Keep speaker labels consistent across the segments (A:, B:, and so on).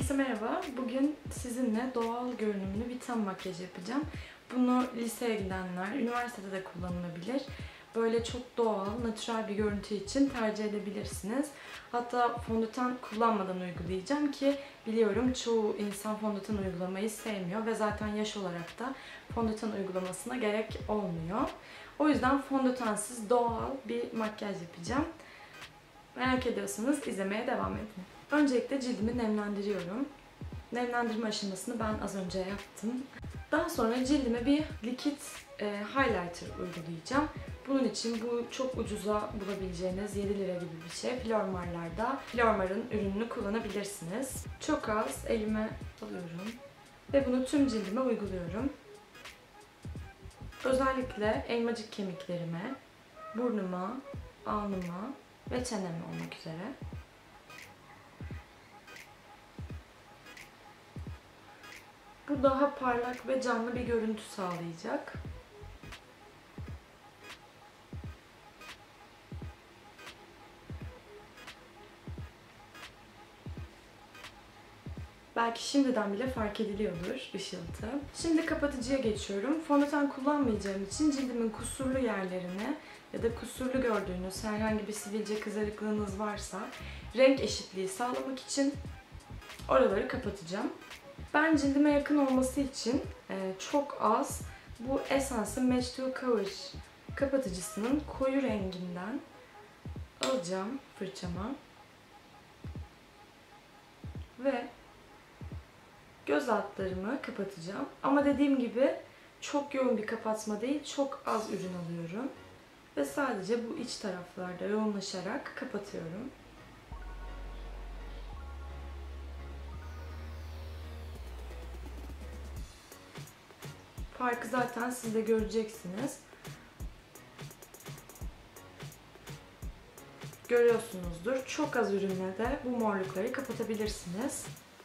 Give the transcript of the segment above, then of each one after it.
A: Herkese merhaba. Bugün sizinle doğal görünümlü bir ten makyajı yapacağım. Bunu liseye gidenler, üniversitede de kullanılabilir. Böyle çok doğal, natürel bir görüntü için tercih edebilirsiniz. Hatta fondöten kullanmadan uygulayacağım ki biliyorum çoğu insan fondöten uygulamayı sevmiyor ve zaten yaş olarak da fondöten uygulamasına gerek olmuyor. O yüzden fondötensiz doğal bir makyaj yapacağım. Merak ediyorsanız izlemeye devam edin. Öncelikle cildimi nemlendiriyorum. Nemlendirme aşamasını ben az önce yaptım. Daha sonra cildime bir likit highlighter uygulayacağım. Bunun için bu çok ucuza bulabileceğiniz 7 lira gibi bir şey. Flormar'larda Flormar'ın ürününü kullanabilirsiniz. Çok az elime alıyorum ve bunu tüm cildime uyguluyorum. Özellikle elmacık kemiklerime, burnuma, alnıma ve çeneme olmak üzere. Bu daha parlak ve canlı bir görüntü sağlayacak. Belki şimdiden bile fark ediliyordur ışıltı. Şimdi kapatıcıya geçiyorum. Fondöten kullanmayacağım için cildimin kusurlu yerlerine ya da kusurlu gördüğünüz herhangi bir sivilce kızarıklığınız varsa renk eşitliği sağlamak için oraları kapatacağım. Ben cildime yakın olması için çok az bu Essence'ın Match to Cover kapatıcısının koyu renginden alacağım fırçama ve göz altlarımı kapatacağım. Ama dediğim gibi çok yoğun bir kapatma değil, çok az ürün alıyorum. Ve sadece bu iç taraflarda yoğunlaşarak kapatıyorum. Farkı zaten siz de göreceksiniz. Görüyorsunuzdur. Çok az ürünle de bu morlukları kapatabilirsiniz.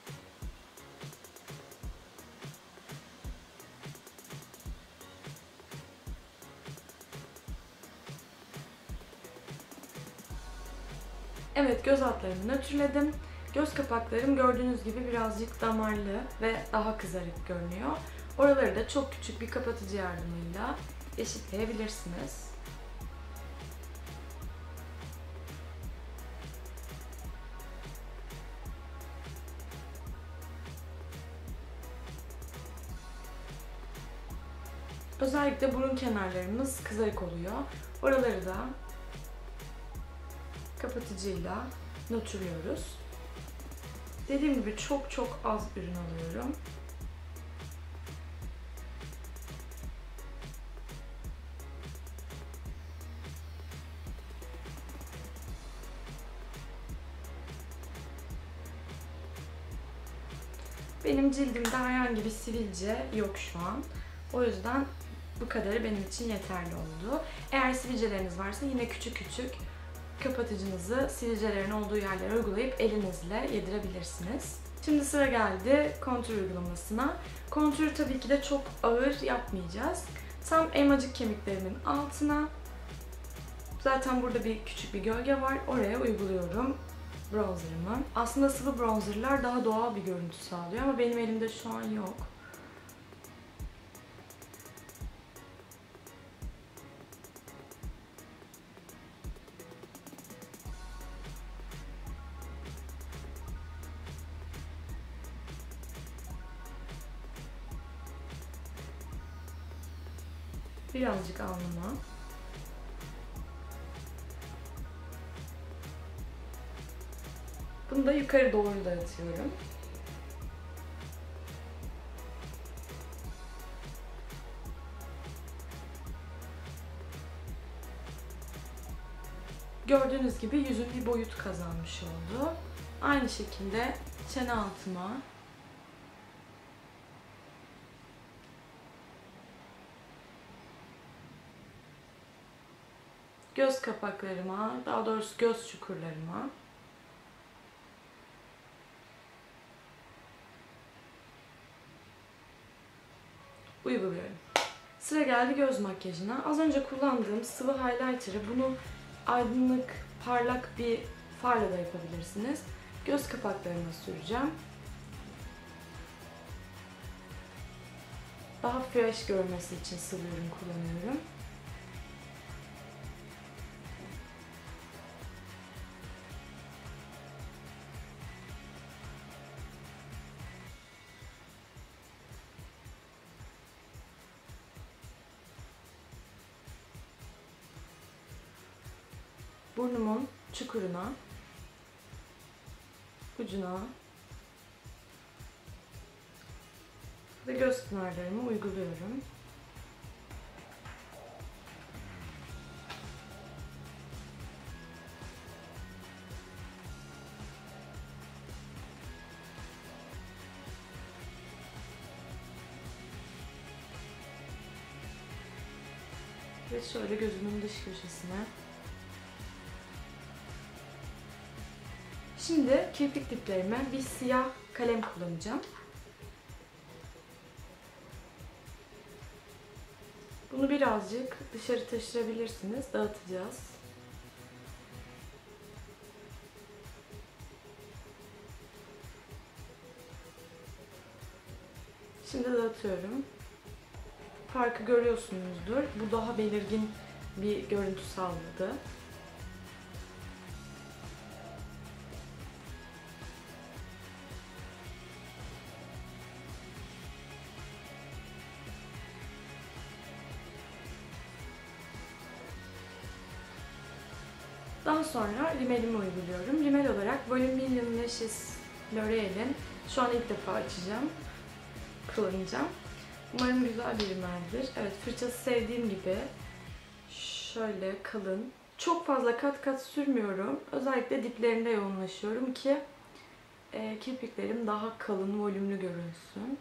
A: Evet, göz altlarımı nötrledim. Göz kapaklarım gördüğünüz gibi birazcık damarlı ve daha kızarık görünüyor. Oraları da çok küçük bir kapatıcı yardımıyla eşitleyebilirsiniz. Özellikle burun kenarlarımız kızarık oluyor. Oraları da kapatıcıyla nötrlüyoruz. Dediğim gibi çok az ürün alıyorum. Benim cildimde herhangi bir sivilce yok şu an. O yüzden bu kadarı benim için yeterli oldu. Eğer sivilceleriniz varsa yine küçük kapatıcınızı sivilcelerin olduğu yerlere uygulayıp elinizle yedirebilirsiniz. Şimdi sıra geldi kontür uygulamasına. Kontürü tabii ki de çok ağır yapmayacağız. Tam elmacık kemiklerimin altına, zaten burada küçük bir gölge var, oraya uyguluyorum bronzerımı. Aslında sıvı bronzerlar daha doğal bir görüntü sağlıyor ama benim elimde şu an yok. Birazcık alnıma. Bunu da yukarı doğru dağıtıyorum. Gördüğünüz gibi yüzüm bir boyut kazanmış oldu. Aynı şekilde çene altıma, göz kapaklarıma, daha doğrusu göz çukurlarıma uyguluyorum. Sıra geldi göz makyajına. Az önce kullandığım sıvı highlighter'ı, bunu aydınlık, parlak bir farla da yapabilirsiniz. Göz kapaklarıma süreceğim. Daha fresh görmesi için sıvı ürün kullanıyorum. Burnumun çukuruna, ucuna ve göz pınarlarımı uyguluyorum. Ve şöyle gözümün dış köşesine. Şimdi kirpik diplerime bir siyah kalem kullanacağım. Bunu birazcık dışarı taşırabilirsiniz. Dağıtacağız. Şimdi dağıtıyorum. Farkı görüyorsunuzdur. Bu daha belirgin bir görüntü sağladı. Daha sonra rimelimi uyguluyorum. Rimel olarak Voluminous Lashes L'Oreal'in şu an ilk defa açacağım, kullanacağım. Umarım güzel bir rimeldir. Evet, fırçası sevdiğim gibi şöyle kalın. Çok fazla kat kat sürmüyorum. Özellikle diplerinde yoğunlaşıyorum ki kirpiklerim daha kalın, volümlü görünsün.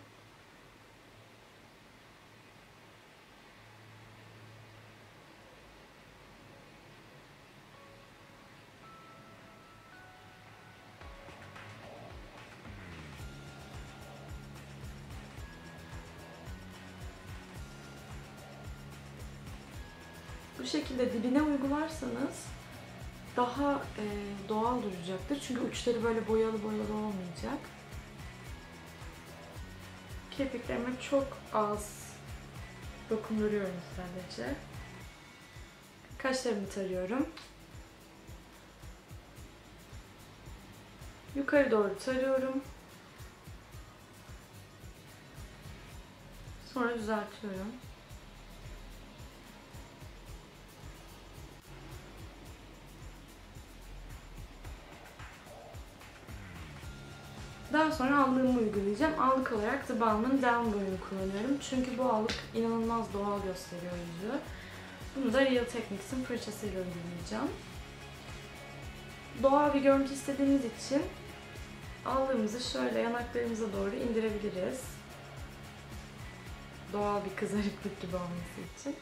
A: Bu şekilde dibine uygularsanız daha doğal duracaktır. Çünkü uçları böyle boyalı boyalı olmayacak. Kirpiklerime çok az dokunduruyorum sadece. Kaşlarımı tarıyorum. Yukarı doğru tarıyorum. Sonra düzeltiyorum. Daha sonra allığımı uygulayacağım. Allık olarak The Balm'ın Down boyunu kullanıyorum. Çünkü bu allık inanılmaz doğal gösteriyor yüzü. Bunu da Real Techniques'in fırçasıyla uygulayacağım. Doğal bir görüntü istediğimiz için allığımızı şöyle yanaklarımıza doğru indirebiliriz. Doğal bir kızarıklık gibi olması için.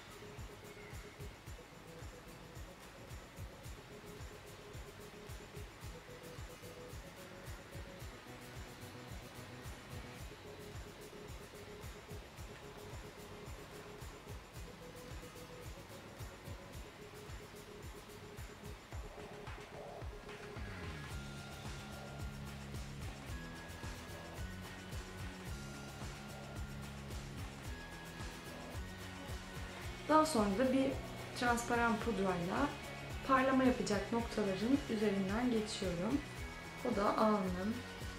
A: Daha sonra da bir transparan pudrayla parlama yapacak noktaların üzerinden geçiyorum. O da alnım,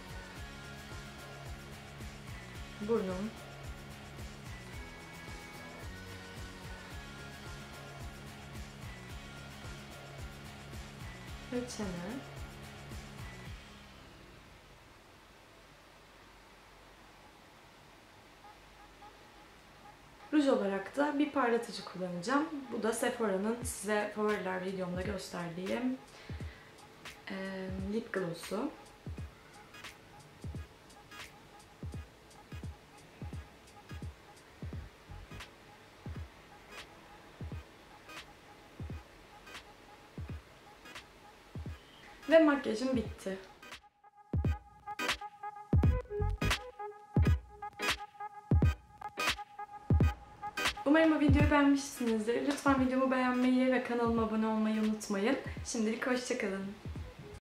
A: burnum, ve çene. Ruj olarak da bir parlatıcı kullanacağım. Bu da Sephora'nın size favoriler videomda gösterdiğim lip gloss'u. Ve makyajım bitti. Umarım bu videoyu beğenmişsinizdir. Lütfen videomu beğenmeyi ve kanalıma abone olmayı unutmayın. Şimdilik hoşça kalın.